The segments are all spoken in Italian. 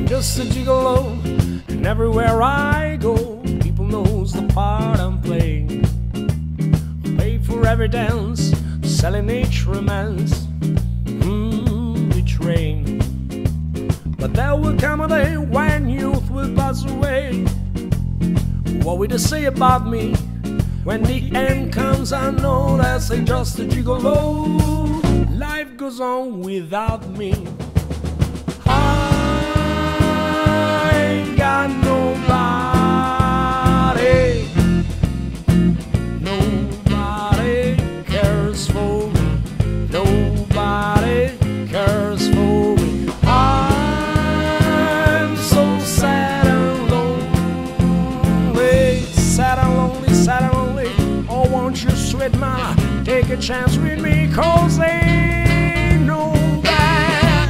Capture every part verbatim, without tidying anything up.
just a gigolo, and everywhere I go, people knows the part I'm playing. Pay for every dance, selling each romance, mm, betraying. But there will come a day when youth will pass away. What will they say about me? When the end comes, I know that's just a gigolo. Life goes on without me. I ain't got nobody. Nobody cares for me. Nobody cares for me. I'm so sad and lonely. Sad and lonely, sad and lonely. Oh, won't you, sweet mama, take a chance with me, 'cause ain't no bad.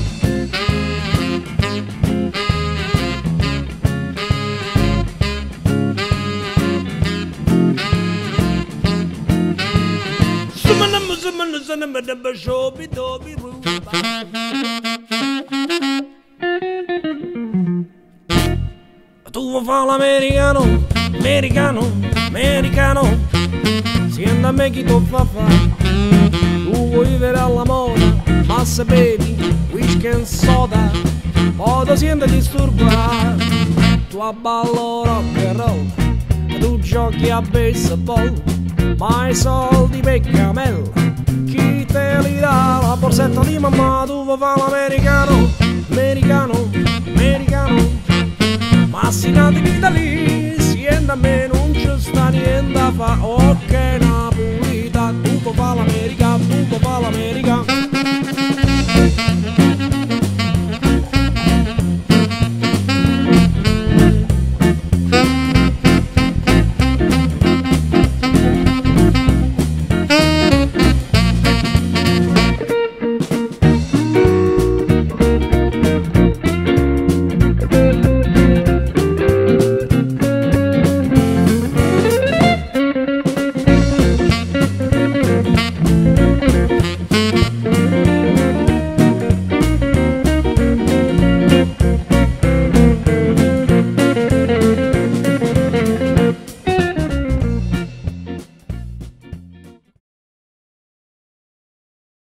Tu vuoi fare l'americano, americano, americano, siendo a me chi tu fa fa. Tu vuoi vivere alla moda, ma se bevi whisky and soda, poi ti senti disturbare. Tu abballo rock and roll, tu giochi a baseball, ma i soldi per camel, chi te li dà? La borsetta di mamma. Tu vuoi fare l'americano, americano, americano, ma si nati in Italia, siendo a me non ci sta niente a fa. Ok, Napolita, tu vuoi fare l'America, tu vuoi fare l'America.